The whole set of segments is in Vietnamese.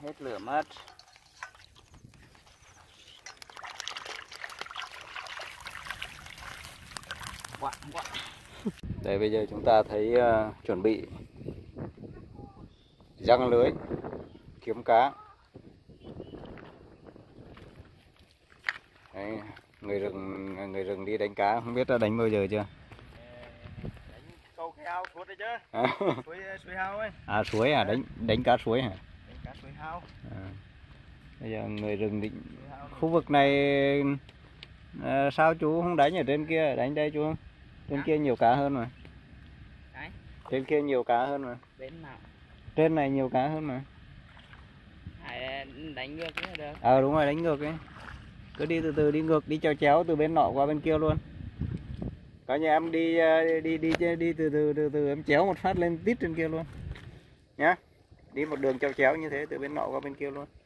hết lửa mất. Đây bây giờ chúng ta thấy chuẩn bị giăng lưới kiếm cá. Đấy, người rừng đi đánh cá không biết đã đánh bao giờ chưa? Đánh câu heo suốt đấy chứ. Suối hao ấy. À suối à, đánh cá suối hả? Đánh cá suối hao. Bây giờ người rừng định khu vực này sao chú không đánh ở trên kia, đánh đây chú không? Trên kia nhiều cá hơn mà. Đấy. Trên kia nhiều cá hơn mà. Bên nào? Trên này nhiều cá hơn mà. Đánh ngược cũng được. Đúng rồi, đánh ngược ấy. Cứ đi từ từ, đi ngược, đi chéo chéo từ bên nọ qua bên kia luôn. Coi như em đi từ từ em chéo một phát lên tít trên kia luôn. Nhá. Đi một đường chéo chéo như thế từ bên nọ qua bên kia luôn.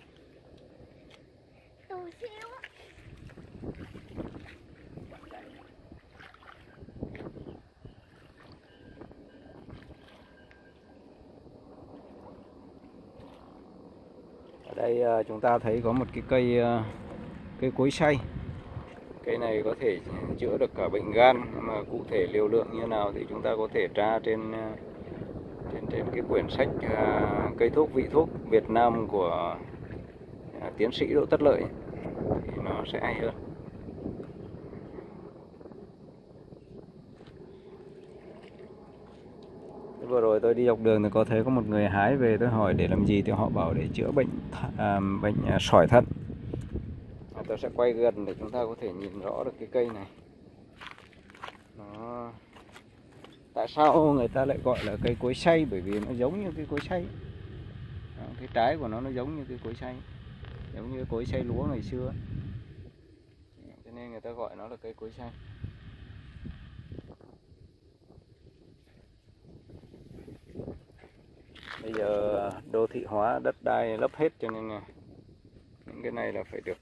Ở đây chúng ta thấy có một cái cây cối xay. Cây này có thể chữa được cả bệnh gan, nhưng mà cụ thể liều lượng như nào thì chúng ta có thể tra trên cái quyển sách cây thuốc vị thuốc Việt Nam của tiến sĩ Đỗ Tất Lợi thì nó sẽ hay hơn. Vừa rồi tôi đi dọc đường thì có thấy có một người hái về, tôi hỏi để làm gì thì họ bảo để chữa bệnh sỏi thận. Tôi sẽ quay gần để chúng ta có thể nhìn rõ được cái cây này. Nó... Tại sao người ta lại gọi là cây cối xay? Bởi vì nó giống như cây cối xay. Cái trái của nó giống như cây cối xay, giống như cối xay lúa ngày xưa. Cho nên người ta gọi nó là cây cối xay. Bây giờ đô thị hóa, đất đai lấp hết cho nên những cái này là phải được.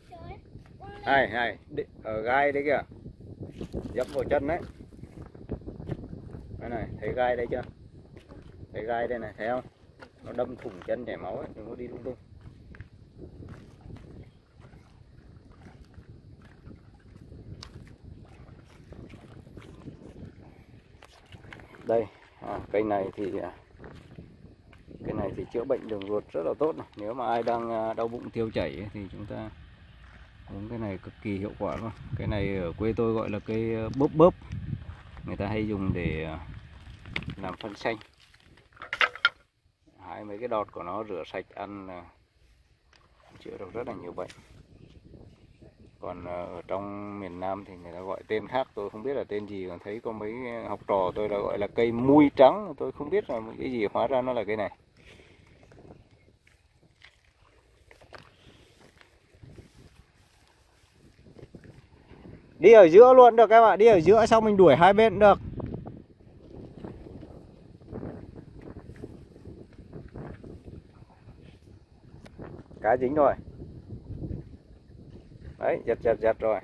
Ở gai đấy kìa, dẫm vào chân đấy. Đây này, thấy gai đây chưa? Thấy gai đây này, thấy không? Nó đâm thủng chân chảy máu ấy, đừng có đi lung tung. Đây, cây này thì chữa bệnh đường ruột rất là tốt này. Nếu mà ai đang đau bụng tiêu chảy ấy, thì chúng ta uống cái này cực kỳ hiệu quả luôn. Cái này ở quê tôi gọi là cây bóp bóp. Người ta hay dùng để làm phân xanh. Hái mấy cái đọt của nó rửa sạch ăn chữa được rất là nhiều bệnh. Còn ở trong miền Nam thì người ta gọi tên khác, tôi không biết là tên gì. Còn thấy có mấy học trò tôi là gọi là cây mui trắng, tôi không biết là cái gì, hóa ra nó là cây này. Đi ở giữa luôn được các bạn, đi ở giữa xong mình đuổi hai bên cũng được. Cá dính rồi. Đấy, giật rồi.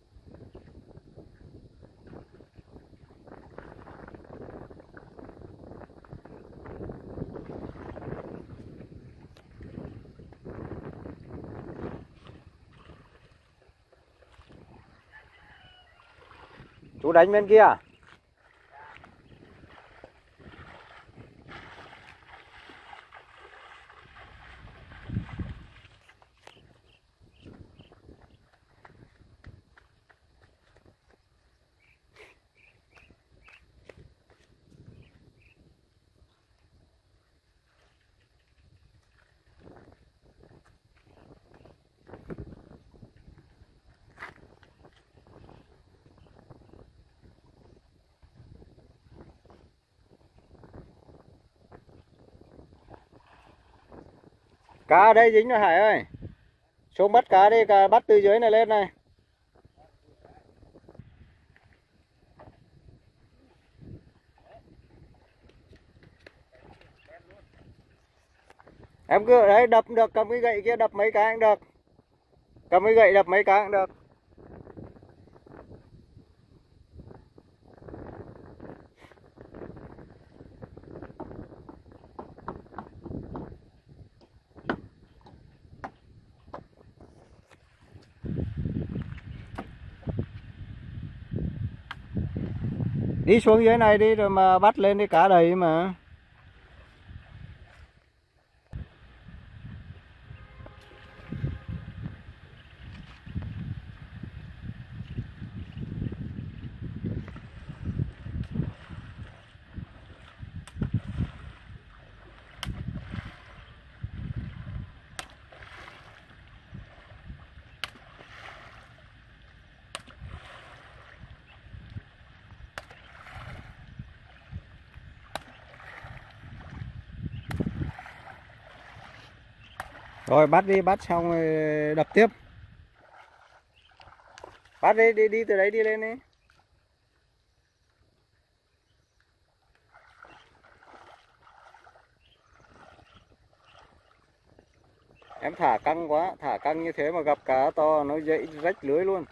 Chú đánh bên kia à? Cá ở đây dính rồi Hải ơi. Xuống bắt cá đi, bắt từ dưới này lên này. Em cứ đấy đập được, cầm cái gậy kia đập mấy cái cũng được. Cầm cái gậy đập mấy cái cũng được. Đi xuống dưới này đi rồi mà bắt lên đi, cá đầy mà. Rồi bắt đi, bắt xong rồi đập tiếp. Bắt đi, đi từ đấy đi lên đi. Em thả căng quá, thả căng như thế mà gặp cá to nó dậy rách lưới luôn.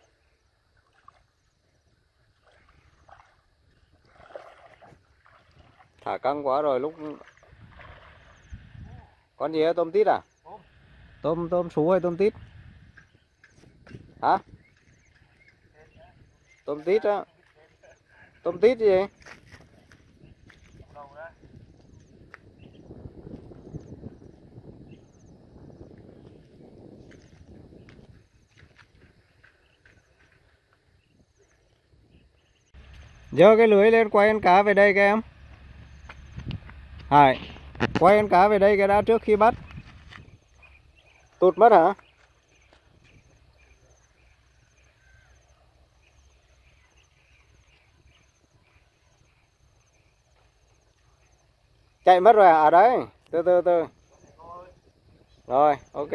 Thả căng quá rồi lúc... Con gì á, tôm tít à? Tôm sú hay tôm tít? Hả? Tôm tít á. Tôm tít gì? Giơ cái lưới lên, quay con cá về đây các em. Hải, quay con cá về đây cái đã trước khi bắt. Tụt mất hả? Chạy mất rồi à? À đấy, từ từ. Rồi, ok.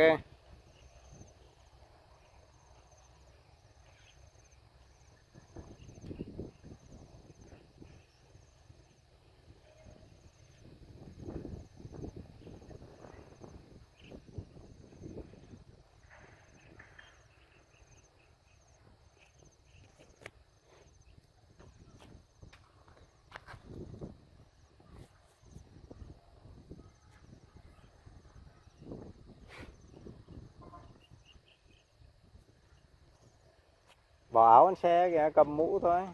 Bỏ áo lên xe kìa, cầm mũ thôi.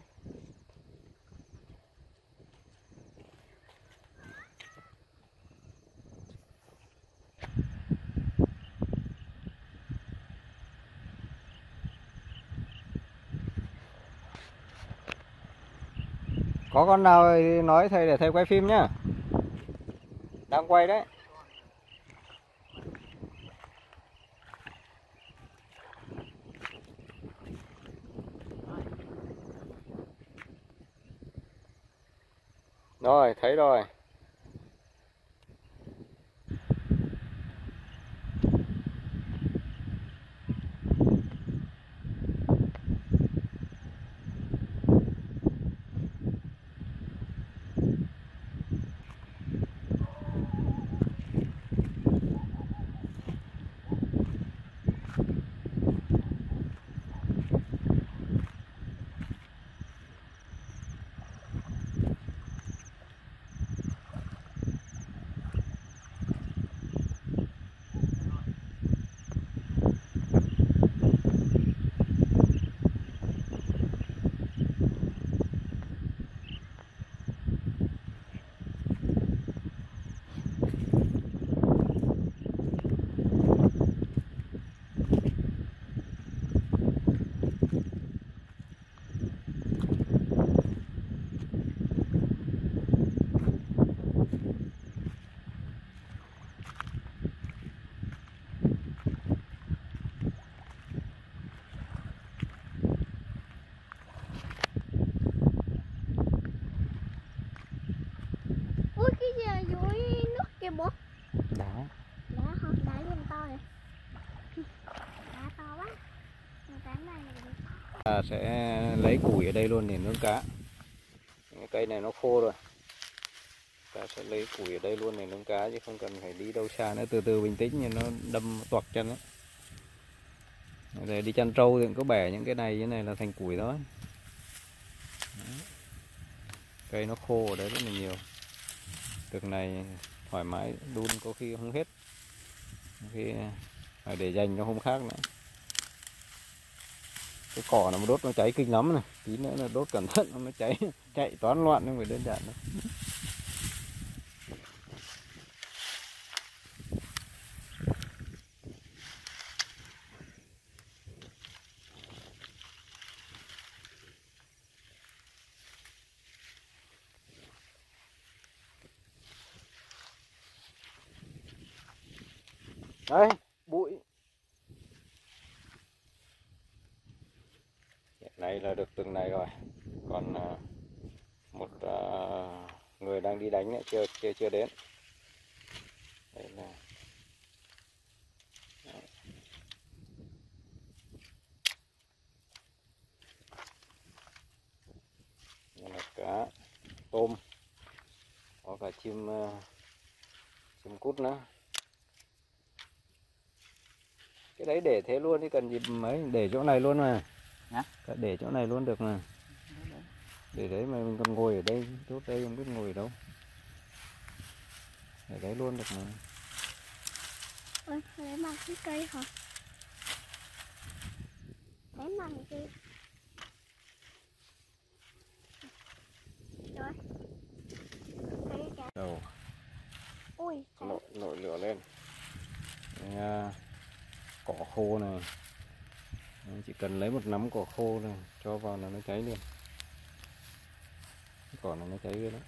Có con nào thì nói thầy để thầy quay phim nhá. Đang quay đấy. Rồi, thấy rồi. Ui, cái gì ở dưới nước kìa bố? Đá. Đá không? Đá luôn to vậy? Đá to quá. Cái này là Sẽ lấy củi ở đây luôn để nướng cá. Cái cây này nó khô rồi. Ta sẽ lấy củi ở đây luôn để nướng cá chứ không cần phải đi đâu xa nữa, từ từ bình tĩnh nhưng nó đâm toạc chân đấy. Để đi chăn trâu thì cũng có bẻ những cái này như này là thành củi đó. Cây nó khô ở đấy rất là nhiều. Việc này thoải mái đun có khi không hết. Có khi phải để dành cho hôm khác nữa. Cái cỏ nó mà đốt nó cháy kinh lắm này, tí nữa là đốt cẩn thận nó cháy, chạy toán loạn không phải đơn giản đâu. Đấy, bụi. Hiện nay là được từng này rồi. Còn một người đang đi đánh nữa, chưa đến. Đây là đấy. Đây là cá, tôm, có cả chim cút nữa. Cái đấy để thế luôn, đi cần gì mấy, để chỗ này luôn mà. Hả? Để chỗ này luôn được mà. Để đấy mà mình còn ngồi ở đây, tốt đây không biết ngồi ở đâu. Để đấy luôn được mà. Ôi, lấy bằng cái cây hả? Lấy bằng cái rồi. Cây cả. Đầu Ui, nổi lửa lên. Đây, cỏ khô này. Chỉ cần lấy một nắm cỏ khô này cho vào là nó cháy liền. Cái cỏ này nó cháy ghê lắm.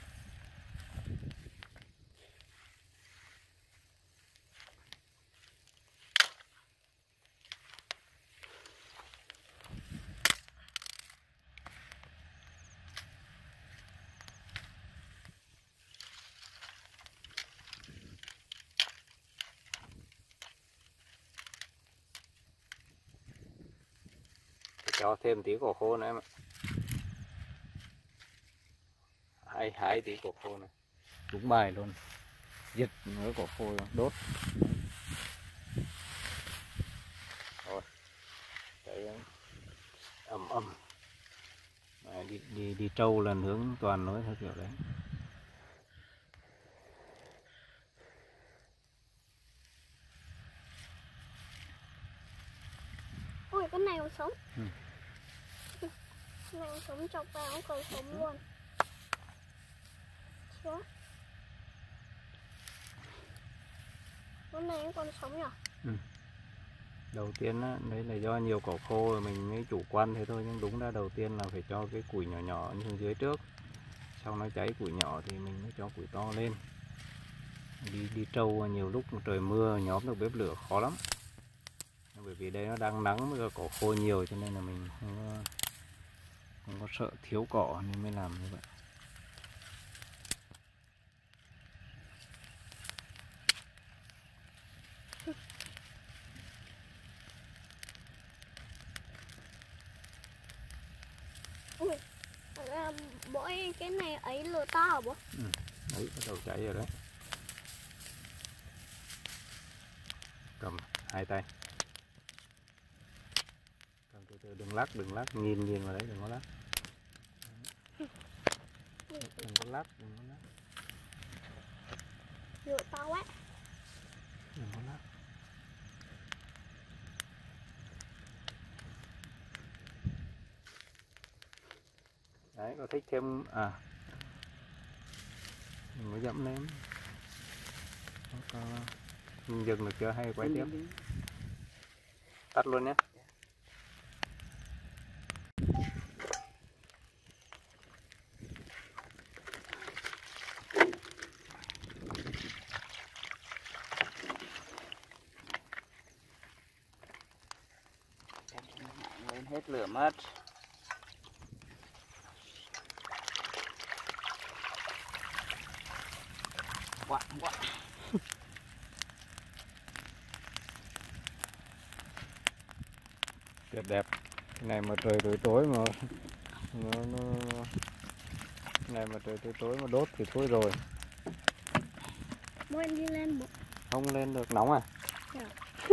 Cho thêm tí cỏ khô nữa em ạ. Hái tí cỏ khô này. Đúng bài luôn. Giật với cỏ khô đốt. Rồi. Đấy, ầm. Đi trâu là nướng toàn nói theo kiểu đấy. ui, cái này còn sống. Ừ. Cái này còn sống, chọc vào cũng còn sống luôn. Chưa? Cái này cũng còn sống nhỉ? Ừ. Đầu tiên á, đấy là do nhiều cỏ khô rồi mình mới chủ quan thế thôi, nhưng đúng ra đầu tiên là phải cho cái củi nhỏ nhỏ như dưới trước, sau nó cháy củi nhỏ thì mình mới cho củi to lên. Đi trâu nhiều lúc trời mưa nhóm được bếp lửa khó lắm, bởi vì đây nó đang nắng với cỏ khô nhiều cho nên là mình không có sợ thiếu cỏ nên mới làm như vậy. Ui, mỗi cái này ấy lửa to hả bố? Ừ, đấy bắt đầu cháy rồi đấy. Cầm hai tay, cầm từ từ, đừng lắc, nhìn vào đấy, đừng có lắc. Đừng có lắc. Lửa to quá. Đừng có lắc. Đấy, có thích thêm mình mới dẫm lên. Mình dừng được chưa hay quay tiếp? Tắt luôn nhé. Lên hết lửa mất. Quá. Tuyệt đẹp. Cái này mà trời tối mà cái này mà trời tối mà đốt thì thôi rồi. Bố em đi lên bố. Không lên được, nóng à? Dạ.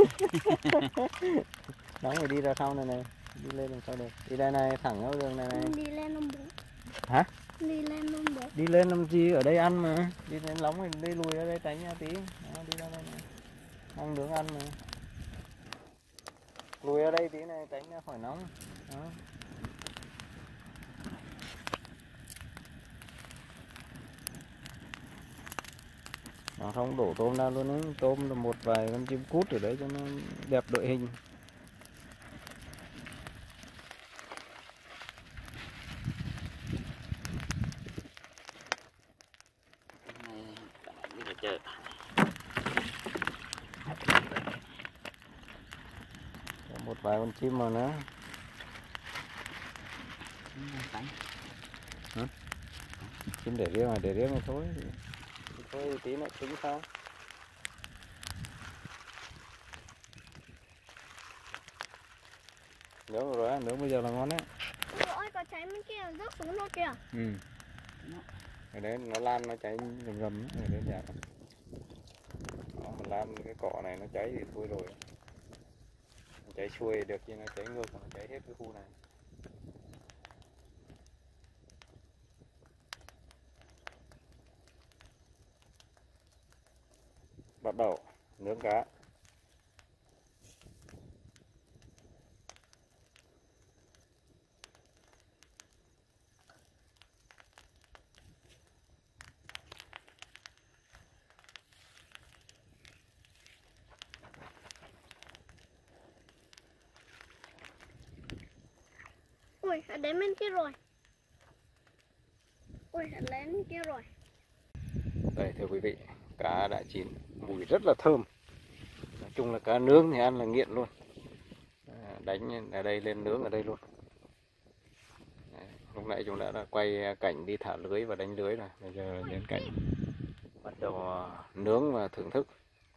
Nóng rồi đi ra sau này, đi lên làm sao được? Đi đây này, thẳng theo đường này. Đi lên không bố? Hả? Đi lên luôn bố. Đi lên làm gì, ở đây ăn mà. Đi lên nóng thì đi lùi ra đây tránh nha tí. Đó, đi ra đây này. Ăn nướng ăn mà. Lùi ở đây tí này tránh ra khỏi nóng. Đó. Nó không đổ tôm ra luôn ấy. Tôm là một vài con chim cút ở đấy cho nó đẹp đội hình. Một vài con chim mà nữa. Hả? Chim để riêng mà thôi. Thôi tí nữa tính sao. Nướng rồi á, nướng bây giờ là ngon đấy. Ôi có cháy bên kia rớt xuống luôn kìa. Ừ. Ở đấy nó lan nó cháy rầm rầm ở đấy đẹp. Nó mà lan cái cỏ này nó cháy thì thôi rồi. Nó cháy xuôi được chứ nó cháy ngược nó cháy hết cái khu này. Bắt đầu nướng cá. Ui, hắn đến bên kia rồi. Ui, hắn đến bên kia rồi. Đây thưa quý vị, cá đã chín, mùi rất là thơm. Nói chung là cá nướng thì ăn là nghiện luôn. Đánh ở đây lên nướng ở đây luôn. Lúc nãy chúng đã quay cảnh đi thả lưới và đánh lưới rồi. Bây giờ đến cảnh bắt đầu nướng và thưởng thức.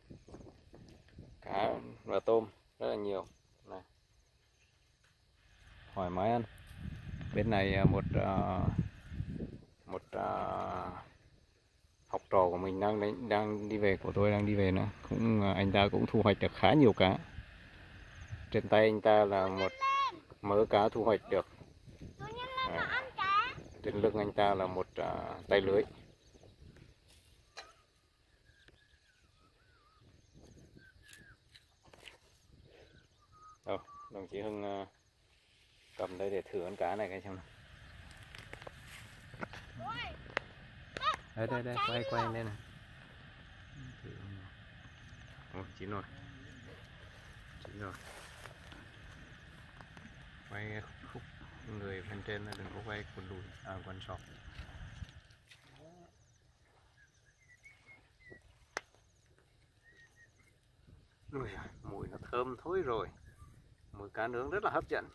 Cá và tôm rất là nhiều. Này. Thoải mái ăn. Bên này một học trò của mình đang đi về, của tôi đang đi về nữa. Anh ta cũng thu hoạch được khá nhiều cá. Trên tay anh ta là một mớ cá thu hoạch được. Trên lưng anh ta là một tay lưới. Đâu, đồng chí Hưng cầm đây để thử con cá này cái xem nào. Đây, quay lên này. Ồ, chín rồi. Quay khúc người bên trên đừng có quay quần đùi, quần sọt. Ui, mùi nó thơm thối rồi. Mùi cá nướng rất là hấp dẫn.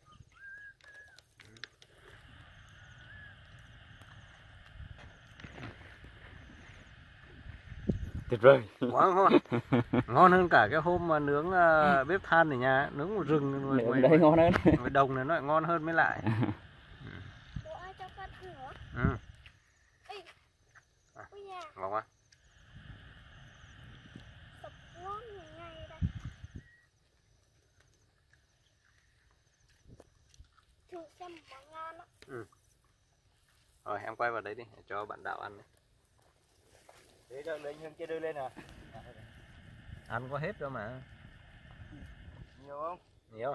Tuyệt vời, quá ngon. Ngon hơn cả cái hôm mà nướng bếp than ở nhà, nướng một rừng ngoài đây ngon hơn. Ngoài đồng này nó lại ngon hơn mới lại. Ừ. Ngon quá. Ừ. Rồi em quay vào đấy đi cho bạn Đạo ăn. Để cho lên Hưng kia đưa lên à. Ăn có hết đâu mà. Nhiều không? Nhiều.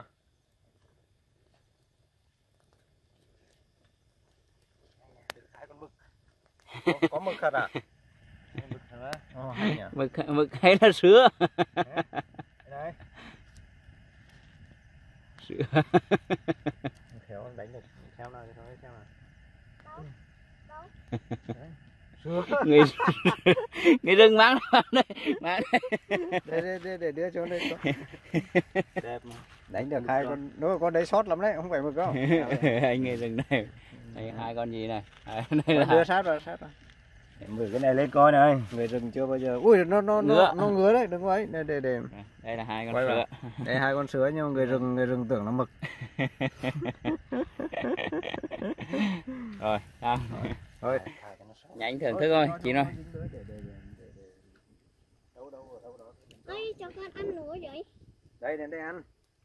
Hai con mực. Có mực thật à? Mực thật á? Hay nhỉ? Mực hay là sứa? Đây. Sứa. Khéo đánh được theo nào thì thôi, theo nào. Đâu? Người đừng mang đây, mang đây. Để đưa cho đây. Đẹp mà. Đánh được hai con, nó con đấy sót lắm đấy, không phải mực đâu. Anh người rừng này. Đây hai con gì này? Đây là đưa sát vào. Mười cái này lên coi này. Người rừng chưa bao giờ. Ui nó ngứa đấy, đừng có ấy. Đây. Đây là hai con sứa. Đây hai con sứa nhưng mà người rừng tưởng là mực. Rồi, xong. Thôi. Nhanh thưởng thức thôi, chị ơi. Ê, cho con ăn nữa vậy? Đây, đến đây ăn.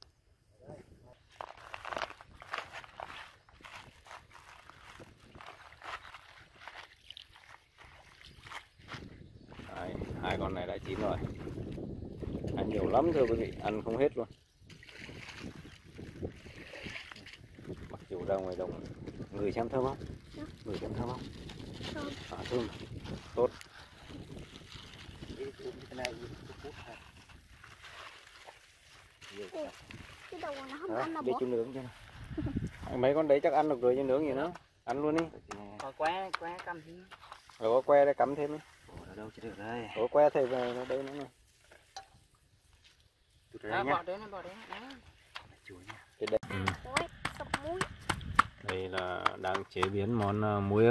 Đấy, hai con này đã chín rồi. Ăn nhiều lắm thưa quý vị, ăn không hết luôn. ra ngoài đồng. Người xem thơm không? Dạ. Người xem thơm không? Thơm. À, thơm. Tốt. Cái này phút ha. Cái đầu nó không Đó, ăn là để bố. chú nướng cho nào. Mấy con đấy chắc ăn được rồi chứ nướng gì nữa. Ăn luôn đi. Có que cắm thêm. Rồi có que để cắm thêm đi. Ở đâu chứ được đây. Có que thì về đây nữa này. Bỏ đấy nó. Chuối nha. Ôi, sụp muối. Đây là đang chế biến món muối ớt.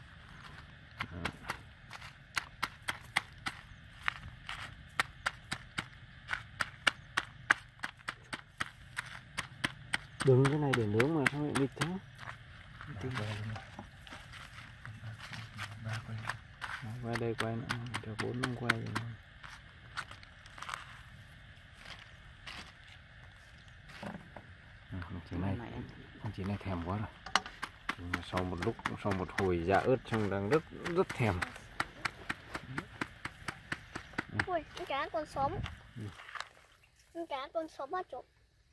Đừng cái này để nướng mà sao lại nghịch thế? Qua đây quay nữa, cho 4 năm quay rồi. Con chị này thèm quá rồi. Sau một hồi dạ ớt xong đang rất thèm. Ui, con cá còn sống. Con cá còn sống ở chỗ.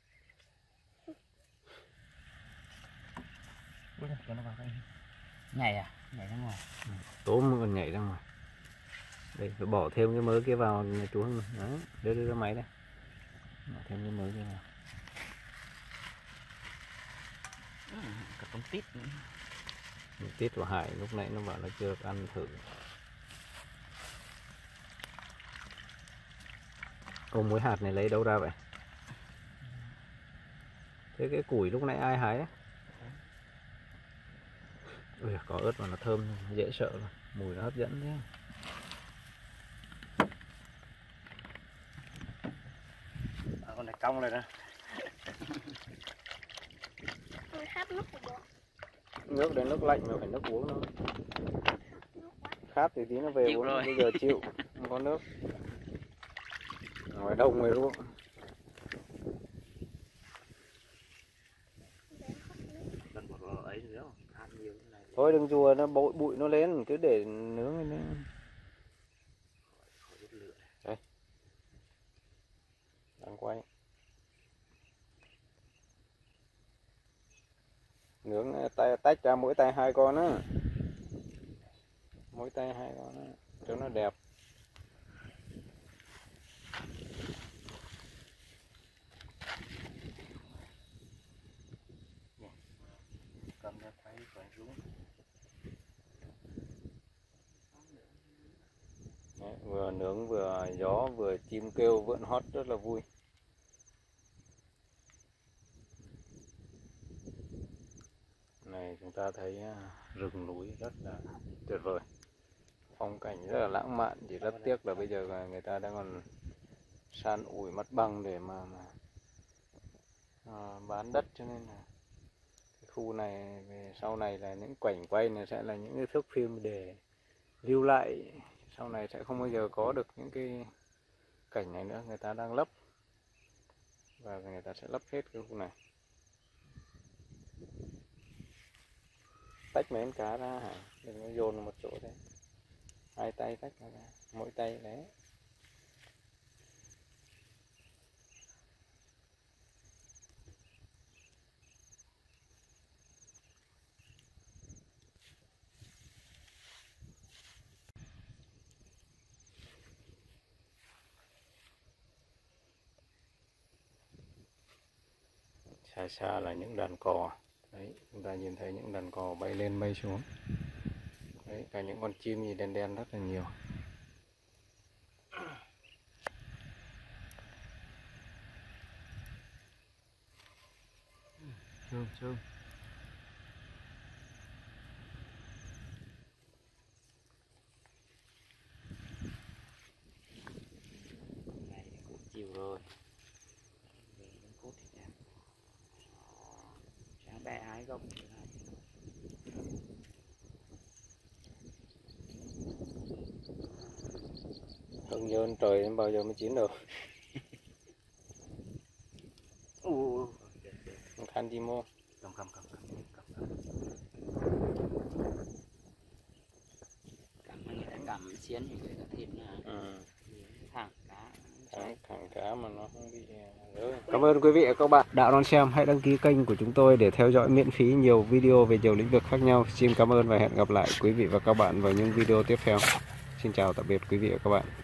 Ui, cho nó vào đây. Nhảy à? Nhảy ra ngoài. Tôm còn nhảy ra ngoài. Đây phải bỏ thêm cái mớ kia vào nhà chú Hưng này. Đấy, đưa ra máy đây. Bỏ thêm cái mớ kia vào. Cả con tít nữa. Tít của Hải lúc nãy nó bảo là chưa được ăn thử. Ô, muối hạt này lấy đâu ra vậy? Thế cái củi lúc nãy ai hái á? Ui, có ớt mà nó thơm, dễ sợ rồi. Mùi nó hấp dẫn thế. Con này cong rồi đó. Con khát nước của bố. Nước đến nước lạnh mà phải nước uống thôi. Nước quá. Khát thì tí nó về Chịu uống, rồi. bây giờ chịu, không có nước. Ngoài đông ngoài ruộng. Lần một ấy nữa, ăn nhiều cái này. Thôi đừng chùa nó bụi nó lên, cứ để nướng lên đấy. Đây. Đang quay. Nướng tách ra mỗi tay 2 con á. Mỗi tay 2 con á, cho nó đẹp. Cầm ra quay xuống. Đấy, vừa nướng vừa gió vừa chim kêu vượn hót rất là vui. Này chúng ta thấy rừng núi rất là tuyệt vời, phong cảnh rất là lãng mạn. Chỉ rất tiếc là bây giờ người ta đang còn san ủi mặt bằng để mà bán đất, cho nên là cái khu này về sau này là những cảnh quay này sẽ là những cái thước phim để lưu lại. Sau này sẽ không bao giờ có được những cái cảnh này nữa, người ta đang lấp và người ta sẽ lấp hết cái khu này. Tách mấy con cá ra hả? Đừng có dồn vào một chỗ thế. 2 tay tách nó ra, mỗi tay đấy. Xa xa là những đàn cò. Đấy, chúng ta nhìn thấy những đàn cò bay lên bay xuống. Đấy, cả những con chim gì đen đen rất là nhiều. Sương. Này cũng chiều rồi. Về đến cốt thì đẹp. Sáng bẻ hái gốc. Không nhớ trời đến bao giờ mới chín được. Khăn chi mô. Cầm. Cầm xiên thì người ta thịt là thẳng cá Thằng cá mà nó không bị rơi. Cảm ơn quý vị và các bạn đã đón xem. Hãy đăng ký kênh của chúng tôi để theo dõi miễn phí nhiều video về nhiều lĩnh vực khác nhau. Xin cảm ơn và hẹn gặp lại quý vị và các bạn vào những video tiếp theo. Xin chào tạm biệt quý vị và các bạn.